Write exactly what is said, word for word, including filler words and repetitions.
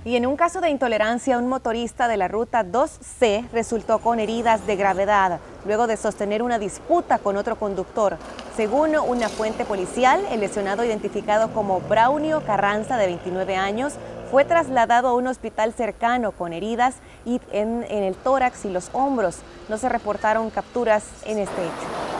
Y en un caso de intolerancia, un motorista de la ruta dos C resultó con heridas de gravedad luego de sostener una disputa con otro conductor. Según una fuente policial, el lesionado, identificado como Braulio Carranza, de veintinueve años, fue trasladado a un hospital cercano con heridas y en, en el tórax y los hombros. No se reportaron capturas en este hecho.